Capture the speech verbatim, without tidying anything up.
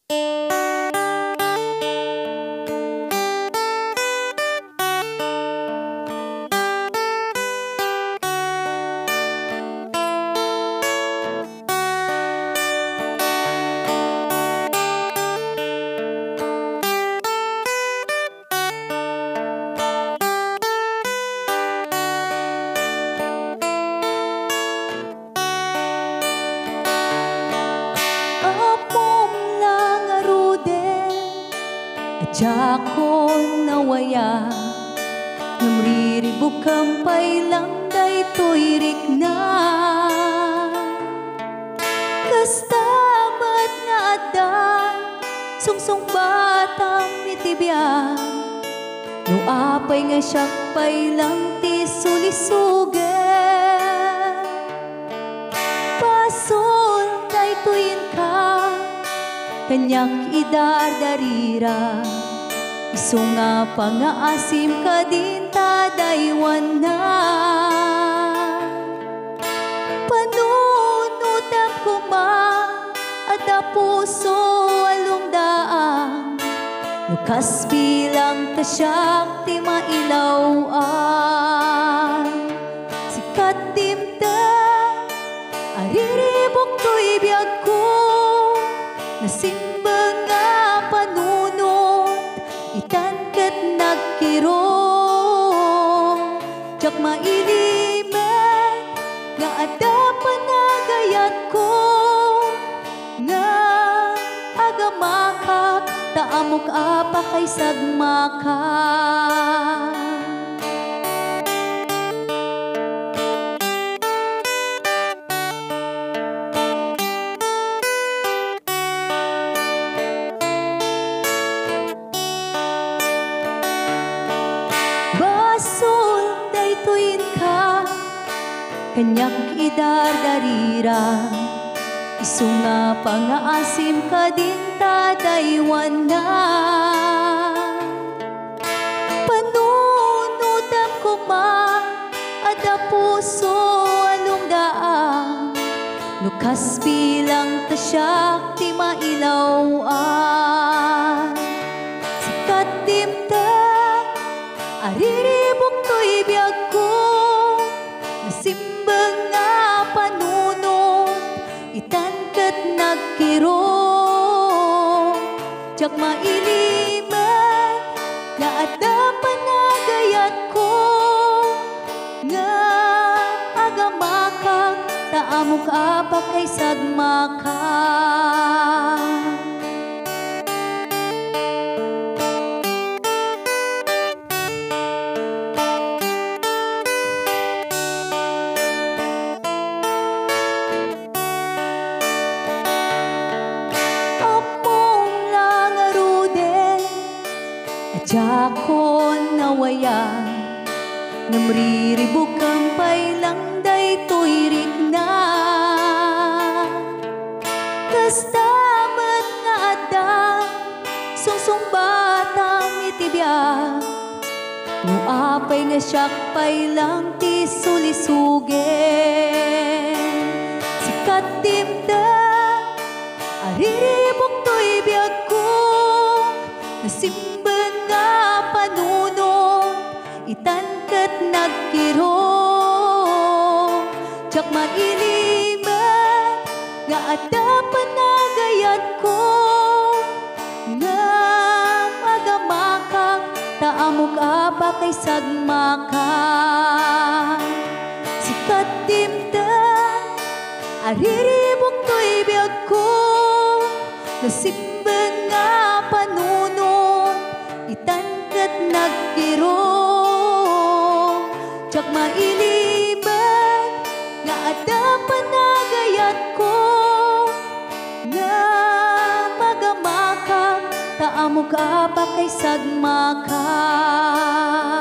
Jakon nawaya namriribok kampay lang daytoy rikna kastamat nga adan sungsong batang mitibyan no apay nga siyakpay lang ti sulisugen pasol daytoyin ka kanyak idardarira iso nga pangaasim ka din tadaywan na panunutam ko ma at puso alungdaan lukas bilang tasyak ti mailawaan sikat timta ariribok to'y biyag ko nasimba nga panunot itan ket nagkiro jak mailimet nga adda panagayat ko nga agamakak taamok apa kay sagmaka basol daytoyin ka kanyak idardarira iso nga pangaasim ka din tadaywan na panunutam ko ma ada puso alungdaan lukas bilang tasyak ti mailawaan sikat timta ariribok to'y biyag ko nasimbang nga panunot itan ket nagkiro jak mailimet nga adda panagayat ko nga agamakak taamok apa kay sagmaka jakon nawaya namriribok kampay lang daytoy rikna kastamat nga adda sungsong batang itibya no apay nga siyakpay lang ti sulisugen sikat timda ariribok to'y biyag ko nasimban nga panunot itan ket nagkiro jak mailimet nga adda panagayat ko nga magamakak taamok apa kay sagmaka sikat timta ariribok to'y biyag ko nasimban nga panunot itan ket nagkiro jak mailimet nga adda panagayat ko nga magamakak taamok apa kay sagmaka